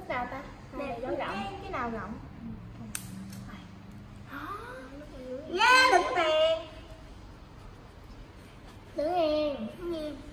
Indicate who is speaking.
Speaker 1: nút nào ta? Này dấu rộng, cái nào rộng?
Speaker 2: Yeah, đứng tiền.
Speaker 1: Đứng yên.
Speaker 2: Đứng yên.